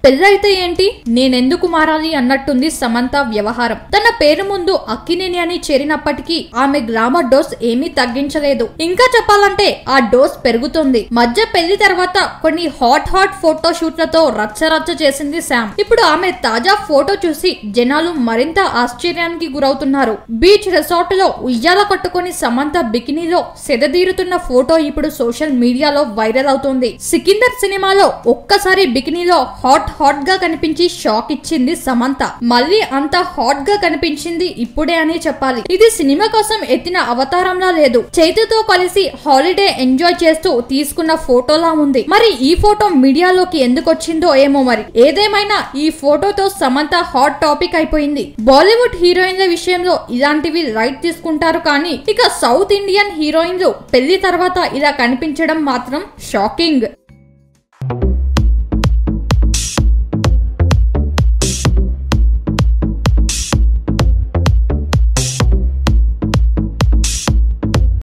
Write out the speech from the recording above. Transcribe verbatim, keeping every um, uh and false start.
పెళ్ళైతే ఏంటి నేనెందుకు మారాలి అన్నట్టుంది సమంత వ్యవహారం. తన పేరు ముందు అక్కినేని అని చేరినప్పటికీ ఆమె గ్లామర్ డోస్ ఏమీ తగ్గించలేదు. ఇంకా చెప్పాలంటే ఆ డోస్ పెరుగుతుంది. మధ్య పెళ్లి తర్వాత కొన్ని హాట్ హాట్ ఫోటో షూట్లతో రచ్చ రచ్చ చేసింది శామ్. ఇప్పుడు ఆమె తాజా ఫోటో చూసి జనాలు మరింత ఆశ్చర్యానికి గురవుతున్నారు. బీచ్ రిసార్ట్ లో ఉయ్యాల కట్టుకుని సమంత బికినీలో సెదదీరుతున్న ఫోటో ఇప్పుడు సోషల్ మీడియాలో వైరల్ అవుతుంది. సికిందర్ సినిమాలో ఒక్కసారి బికినీలో హాట్ హాట్ గా కనిపించి షాక్ ఇచ్చింది సమంత. మళ్ళీ అంత హాట్ గా కనిపించింది ఇప్పుడే అని చెప్పాలి. ఇది సినిమా కోసం ఎత్తిన అవతారంలా లేదు, చైతుతో కలిసి హాలిడే ఎంజాయ్ చేస్తూ తీసుకున్న ఫోటోలా ఉంది. మరి ఈ ఫోటో మీడియాలోకి ఎందుకు వచ్చిందో ఏమో మరి. ఏదేమైనా ఈ ఫోటోతో సమంత హాట్ టాపిక్ అయిపోయింది. బాలీవుడ్ హీరోయిన్ల విషయంలో ఇలాంటివి లైట్ తీసుకుంటారు, కానీ ఇక సౌత్ ఇండియన్ హీరోయిన్లు పెళ్లి తర్వాత ఇలా కనిపించడం మాత్రం షాకింగ్.